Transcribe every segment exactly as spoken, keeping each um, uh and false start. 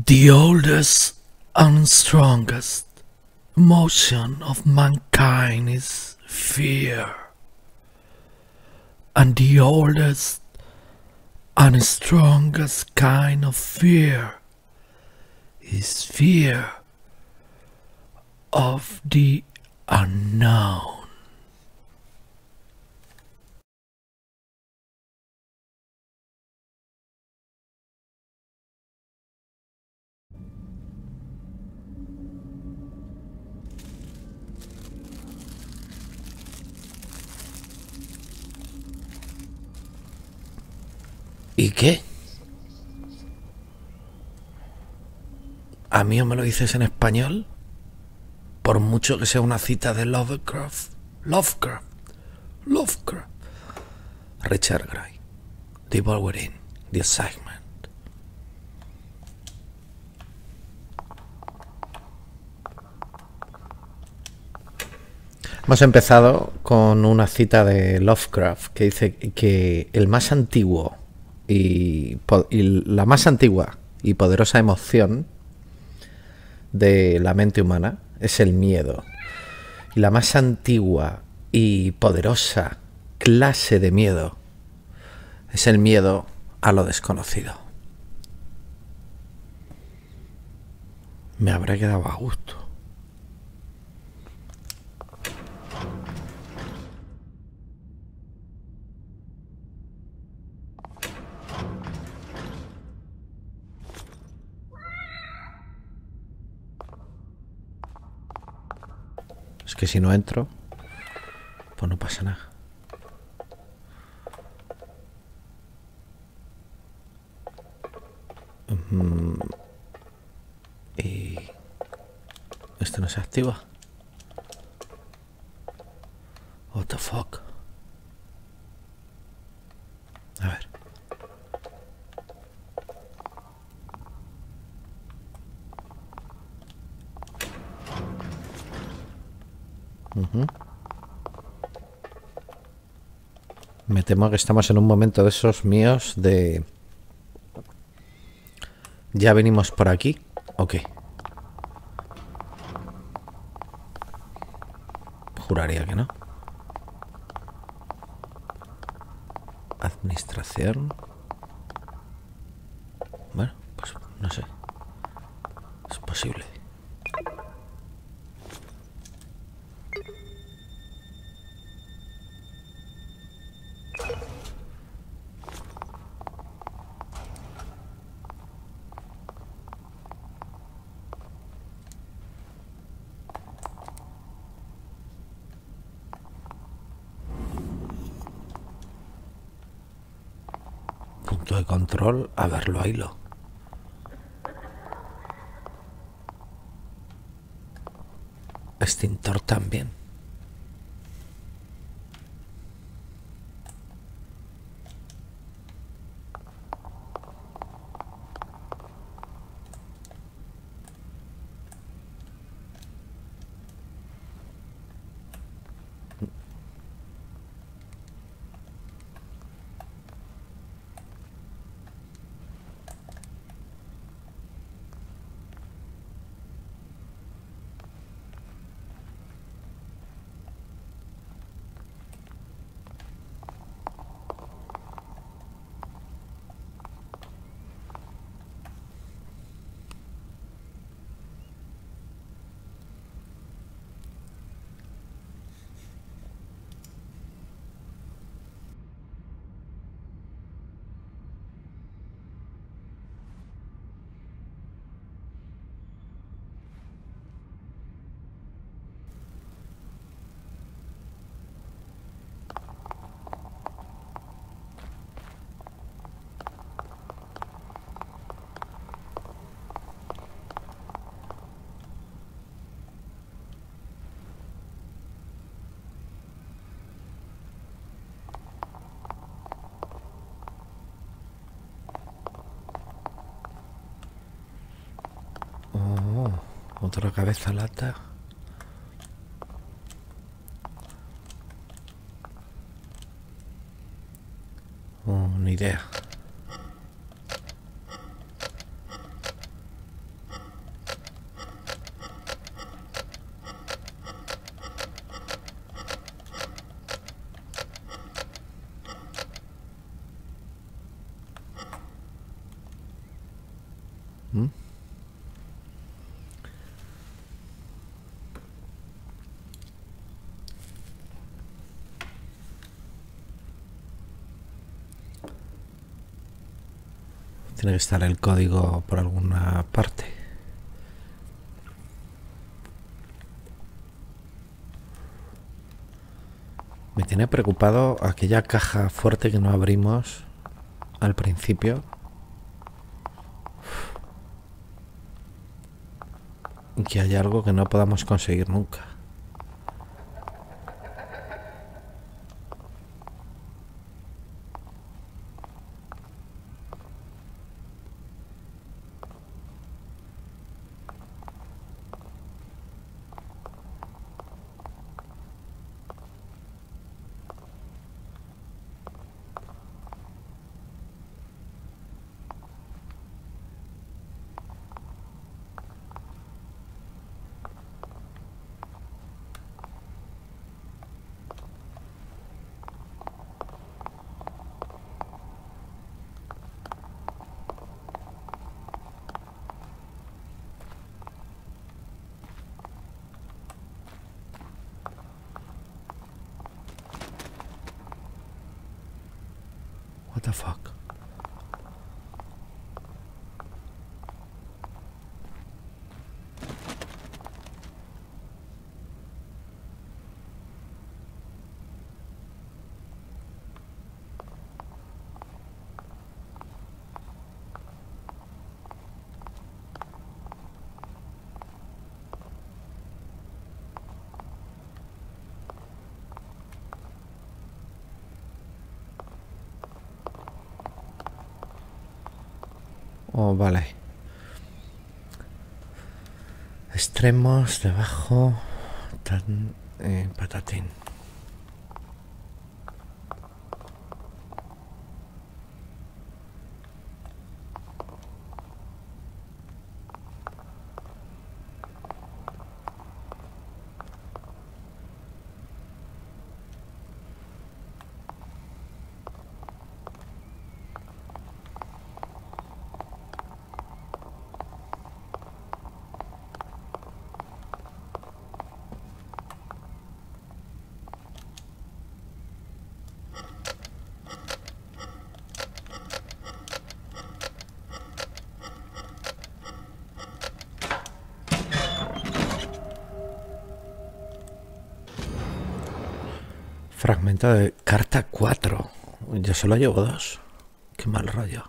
The oldest and strongest emotion of mankind is fear. And the oldest and strongest kind of fear is fear of the unknown. ¿Y qué? ¿A mí o me lo dices en español? Por mucho que sea una cita de Lovecraft. Lovecraft. Lovecraft. Richard Gray. The Wolverine. The Assignment. Hemos empezado con una cita de Lovecraft que dice que el más antiguo y, y la más antigua y poderosa emoción de la mente humana es el miedo. Y la más antigua y poderosa clase de miedo es el miedo a lo desconocido. Me habré quedado a gusto. Es que si no entro, pues no pasa nada. Mm, y esto no se activa. What the fuck. A ver. Uh-huh. Me temo que estamos en un momento de esos míos de... ¿Ya venimos por aquí o qué? Juraría que no. Administración. Bueno, pues no sé. Es posible. Punto de control, a verlo, ahílo. Extintor también. Oh, otra cabeza lata. Oh, ni idea. ¿Mm? Tiene que estar el código por alguna parte. Me tiene preocupado aquella caja fuerte que no abrimos al principio. Y que haya algo que no podamos conseguir nunca. What the fuck? Oh, vale. Extremos, debajo. Tan, eh, patatín. Fragmento de carta cuatro. Yo solo llevo dos. Qué mal rollo.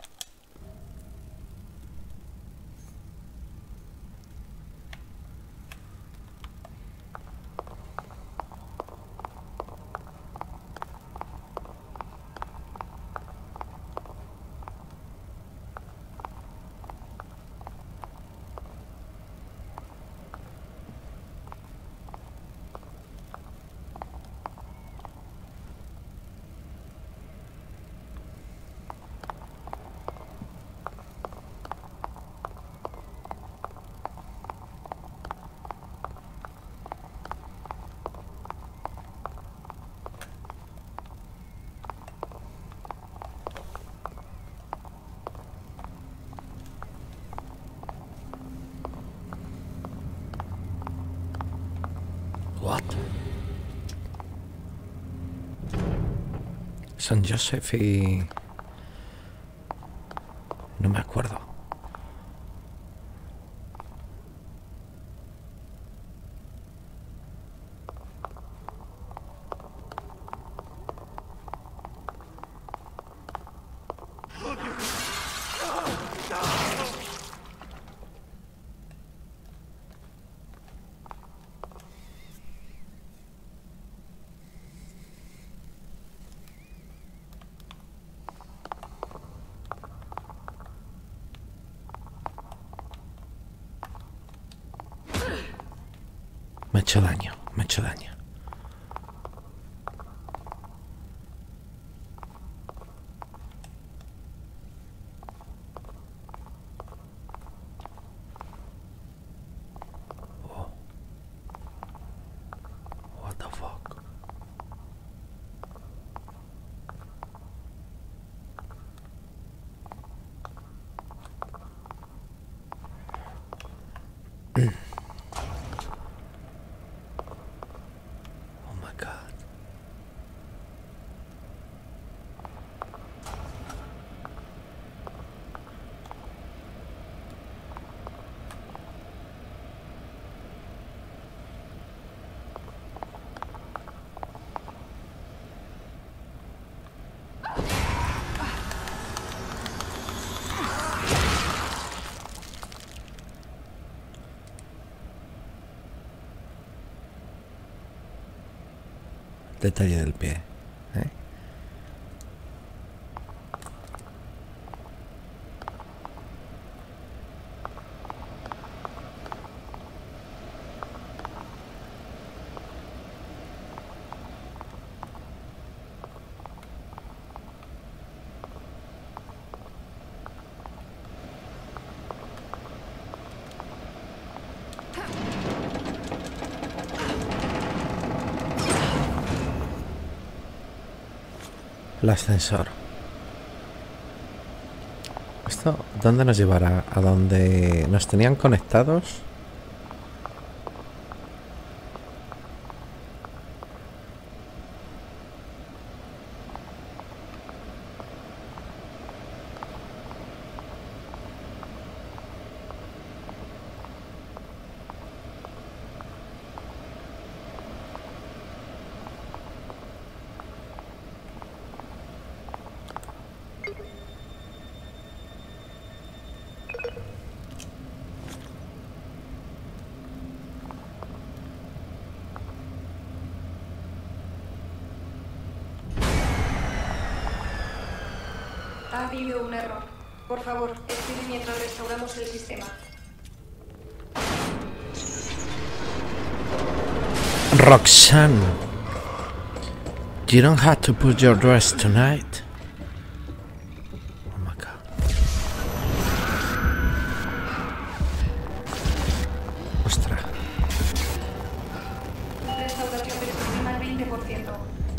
What? San Joseph y... no me acuerdo. Me ha hecho daño, me ha hecho daño. Oh. What the fuck? Detalle del pie. ¿eh? El ascensor. ¿Esto dónde nos llevará? ¿A donde nos tenían conectados? Ha habido un error. Por favor, espere mientras restauramos el sistema. Roxanne, you don't have to put your dress tonight. Oh my God. Ostras. Restauración del sistema al veinte por ciento.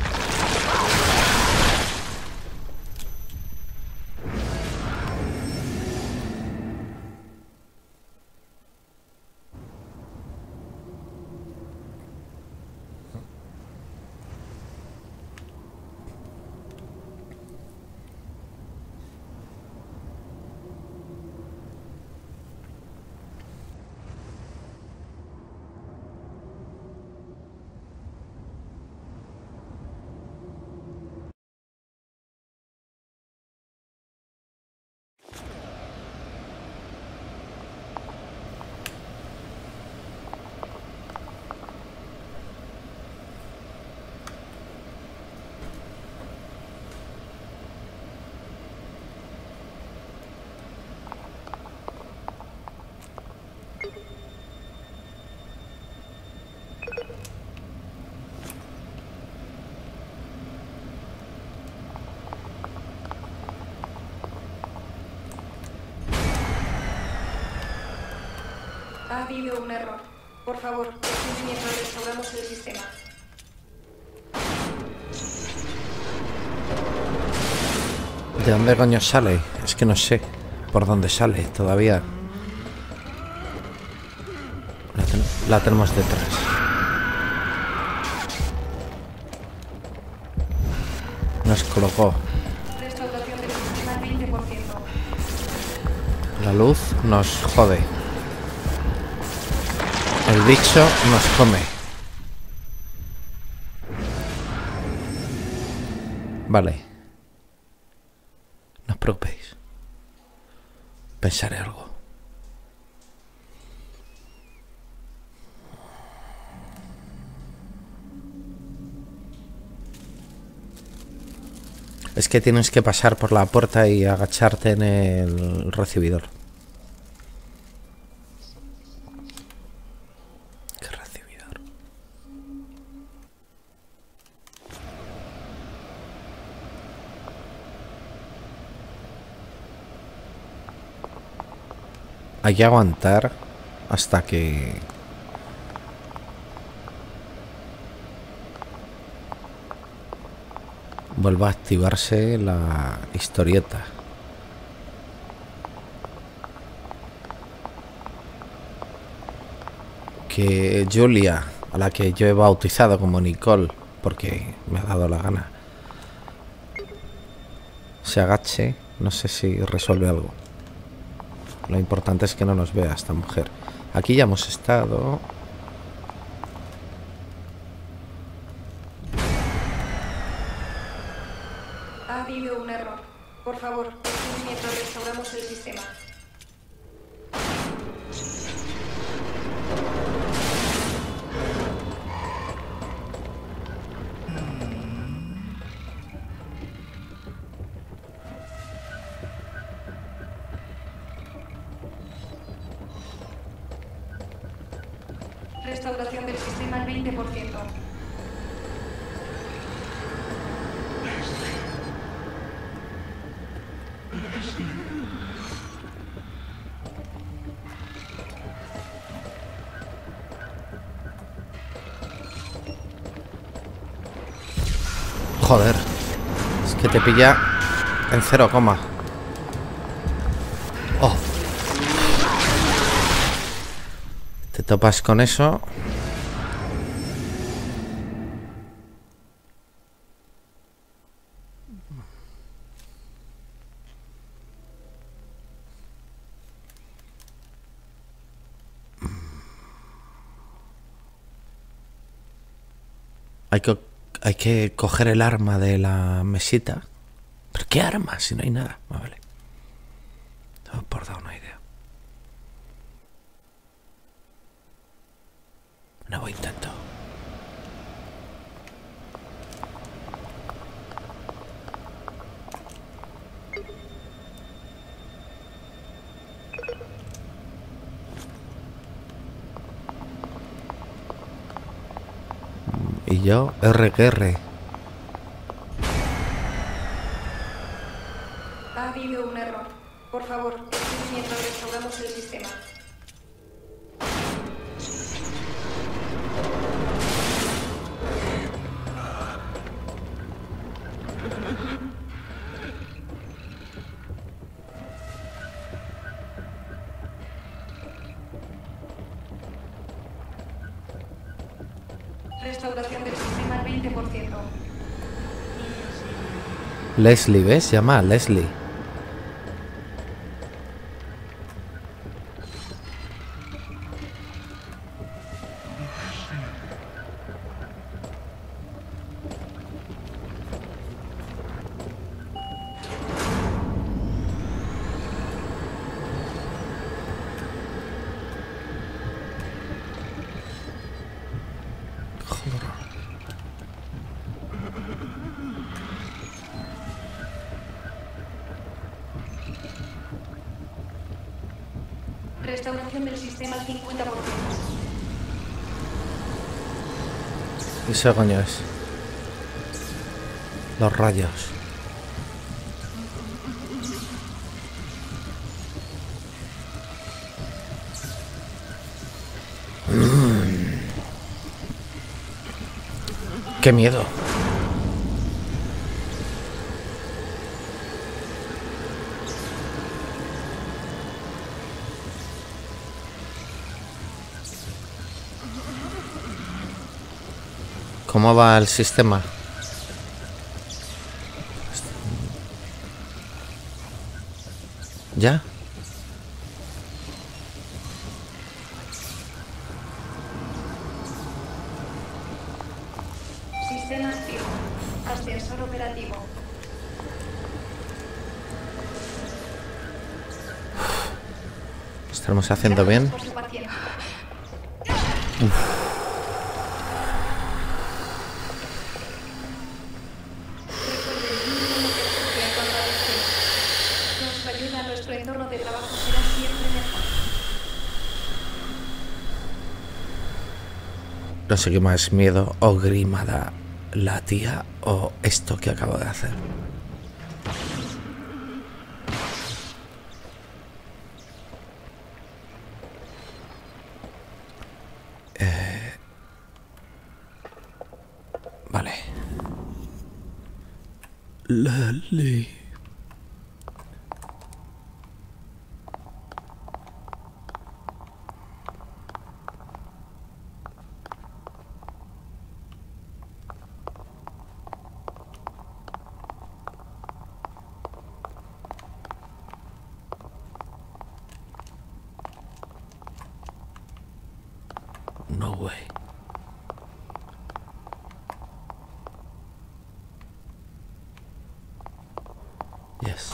Ha habido un error. Por favor, espere mientras restauramos el sistema. ¿De dónde coño sale? Es que no sé por dónde sale todavía. La, ten la tenemos detrás. Nos colocó. Restauración del sistema al veinte por ciento. La luz nos jode. El bicho nos come. Vale. No os preocupéis. Pensaré algo. Es que tienes que pasar por la puerta y agacharte en el recibidor. ¿Qué recibidor? Hay que aguantar hasta que... vuelva a activarse la historieta. Que Julia, a la que yo he bautizado como Nicole, porque me ha dado la gana, se agache. No sé si resuelve algo. Lo importante es que no nos vea esta mujer. Aquí ya hemos estado. Ha habido un error. Por favor, espere mientras restauramos el sistema. Restauración del sistema al veinte por ciento. Joder. Es que te pilla en cero coma. Oh. Te topas con eso. Hay que, hay que coger el arma de la mesita. ¿Pero qué arma? Si no hay nada. Ah, vale. No, por dar una idea. Nuevo intento. Y yo, R que R. Ha habido un error. Por favor, espere mientras restauramos el sistema. Restauración del sistema al veinte por ciento. Leslie, ¿ves? Se llama Leslie. Restauración del sistema al cincuenta por ciento. Eso coño es. Los rayos. Mm. Qué miedo. ¿Cómo va el sistema? ¿Ya? Sistema activo. Ascensor operativo. ¿Estamos haciendo bien? Por su paciencia. Uf. No sé qué más miedo o grima da la tía o esto que acabo de hacer. Eh, vale. Lali. No way. Yes.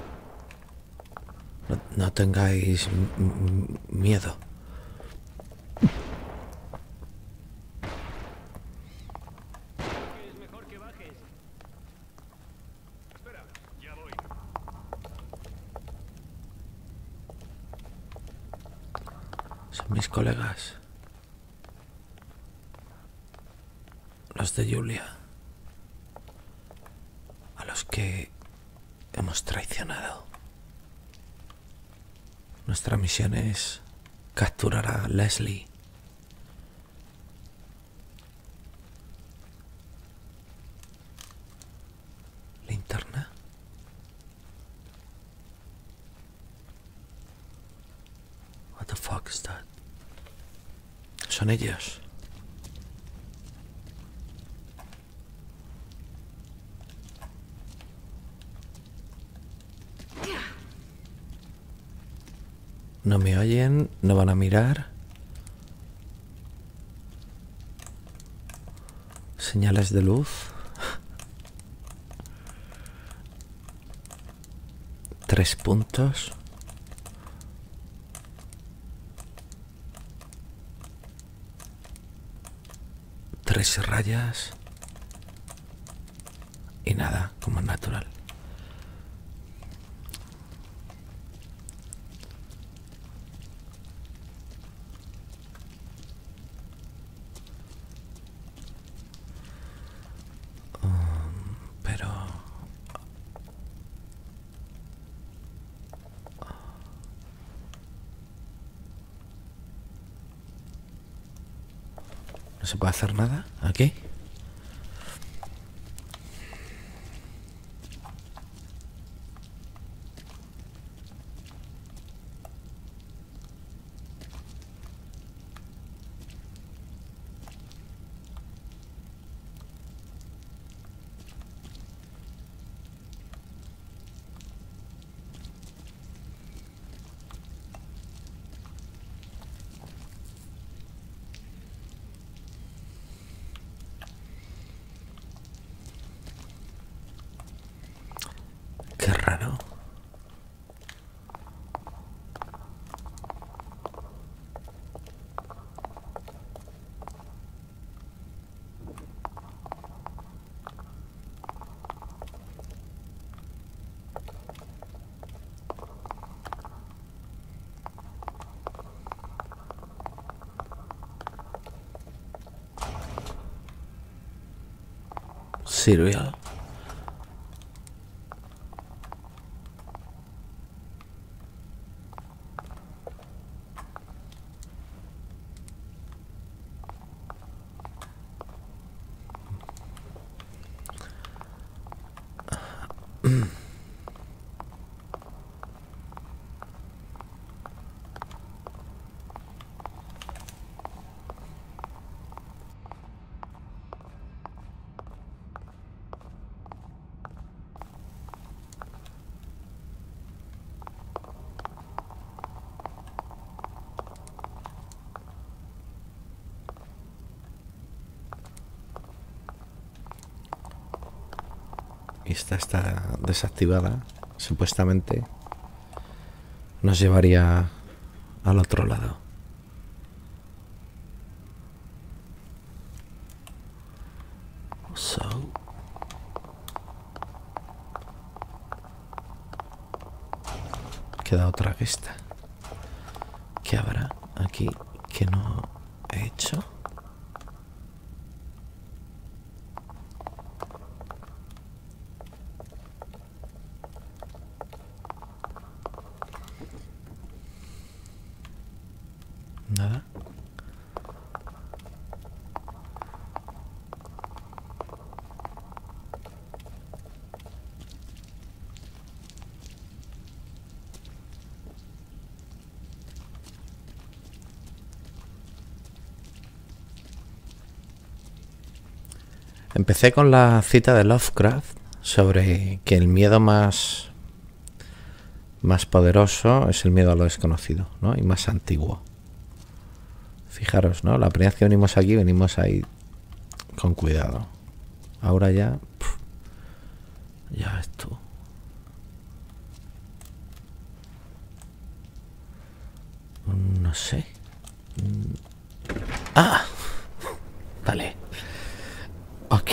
No, no tengáis m- m- miedo. Son mis colegas. Los de Julia. A los que hemos traicionado. Nuestra misión es capturar a Leslie. Linterna. What the fuck is that? Son ellos. No me oyen, no van a mirar. Señales de luz. Tres puntos. Tres rayas. Y nada, como es natural. ¿No se puede hacer nada aquí? Qué raro. Cereal. Y esta está desactivada. Supuestamente nos llevaría al otro lado. So. Queda otra que esta. ¿Qué habrá aquí que no he hecho? Nada. Empecé con la cita de Lovecraft sobre que el miedo más más poderoso es el miedo a lo desconocido, ¿no? Y más antiguo. Fijaros, ¿no? La primera vez que venimos aquí, venimos ahí con cuidado. Ahora ya... Pff, ya ves tú. No sé. ¡Ah! Vale. Ok.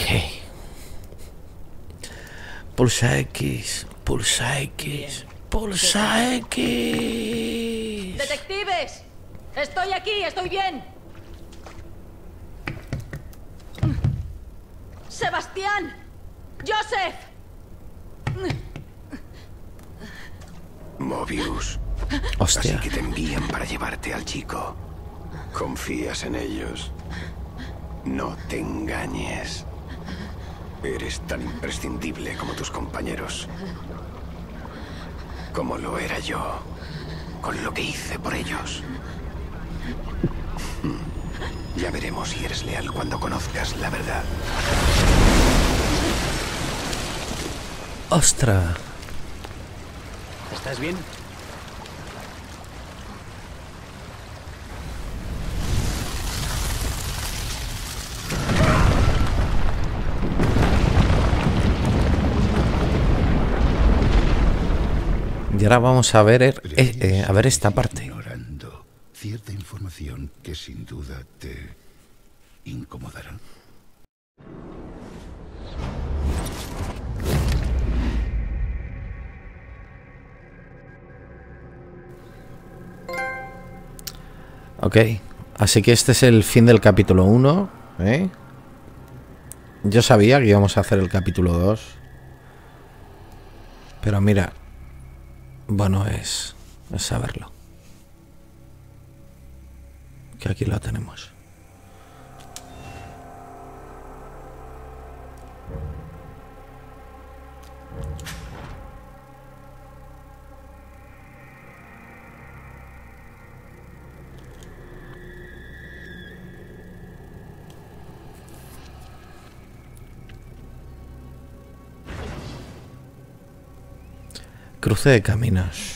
Pulsa X. Pulsa X. Pulsa X. ¡Detectives! Estoy aquí, estoy bien. Sebastián. Joseph. Mobius. Hostia. Así que te envían para llevarte al chico. ¿Confías en ellos? No te engañes. Eres tan imprescindible como tus compañeros. Como lo era yo, con lo que hice por ellos. Ya veremos si eres leal cuando conozcas la verdad. ¡Ostras! ¿Estás bien? Y ahora vamos a ver, eh, eh, a ver esta parte. Ignorando cierta información que sin duda te incomodará. Ok, así que este es el fin del capítulo uno, ¿eh? Yo sabía que íbamos a hacer el capítulo dos. Pero mira, bueno es, es saberlo. Que aquí lo tenemos. Cruce de caminos.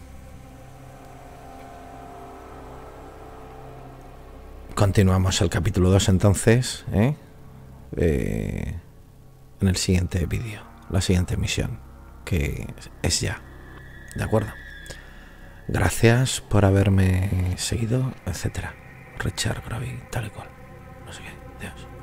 Continuamos el capítulo dos entonces, ¿eh? Eh, en el siguiente vídeo, la siguiente misión, que es ya. ¿De acuerdo? Gracias por haberme seguido, etcétera. Richard Gravy, tal y cual. No sé qué. Adiós.